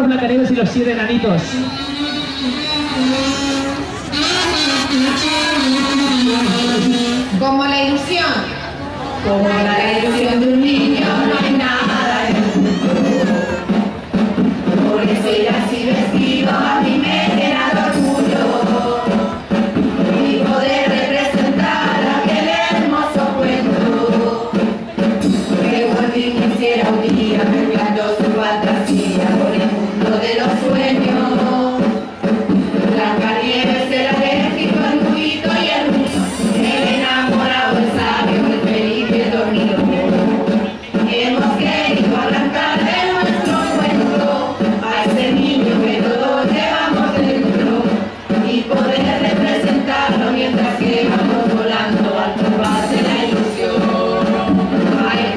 los Blancanieves y los 7 enanitos. Como la ilusión. Como la ilusión de un niño, no hay nada en el mundo. Por eso ir así vestido a mí me llena de orgullo. Y poder representar aquel hermoso cuento. Que Walt quisiera un día mezclando su fantasía con el mundo de los sueños. Blancanieves, el alérgico, el brujito y el niño, el enamorado, el sabio, el feliz y el dormido. Hemos querido arrancar de nuestro cuento a ese niño que todos llevamos dentro y poder representarlo mientras que vamos volando al compás de la ilusión. Ay,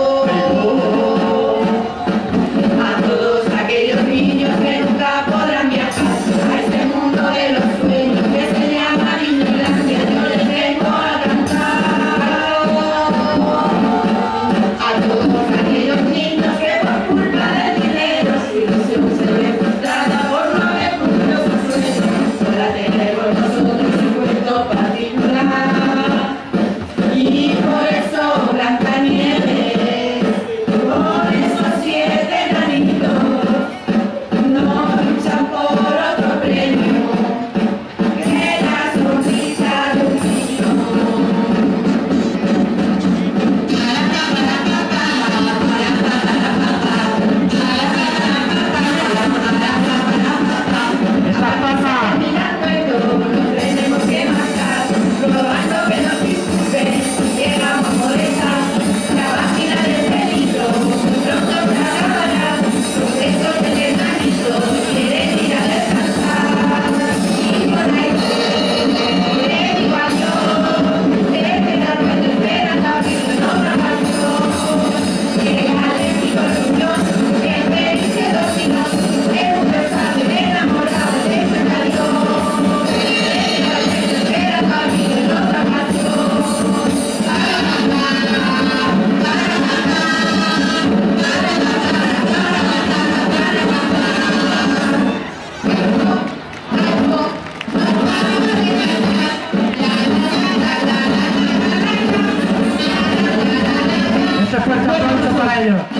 a todos aquellos niños que nunca podrán viajar a este mundo de los sueños que se llama Disneylandia, yo les vengo a cantar. A todos aquellos niños que por culpa del dinero su ilusión se ve frustrada por no haber cumplido su sueño, para tener con nosotros un cuento particular. Y por eso Blancanieves, por esos 7 enanitos, no luchan por otro premio que la sonrisa de un niño. Terminando el todo, nos tenemos que marchar, probando que nos disculpen, llegamos por esa, la página del peligro, pronto se acabará, por eso el enanito quiere ir a descansar, y por ahí le digo adiós, desde la cuando esperan la vida en otra canción, el alérgico orgulloso, el feliz y el dormido, el universal, el enamorado, el enamorado. Ese fuerte aplauso para ellos.